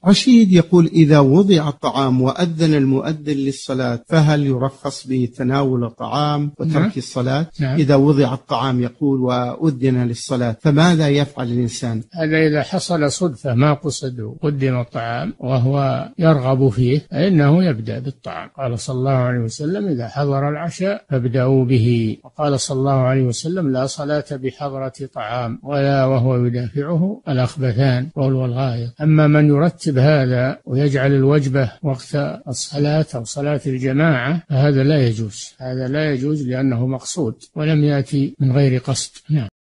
رشيد يقول: إذا وضع الطعام وأذن المؤذن للصلاة فهل يرخص بتناول الطعام وترك الصلاة؟ نعم. إذا وضع الطعام يقول وأذن للصلاة فماذا يفعل الإنسان؟ هذا إذا حصل صدفة ما قصد قدم الطعام وهو يرغب فيه فإنه يبدأ بالطعام. قال صلى الله عليه وسلم: إذا حضر العشاء فابدأوا به. وقال صلى الله عليه وسلم: لا صلاة بحضرة طعام ولا وهو يدافعه الأخبثان قول والغاية. أما من يرتب هذا ويجعل الوجبة وقت الصلاة أو صلاة الجماعة فهذا لا يجوز، هذا لا يجوز لأنه مقصود ولم يأتي من غير قصد. نعم.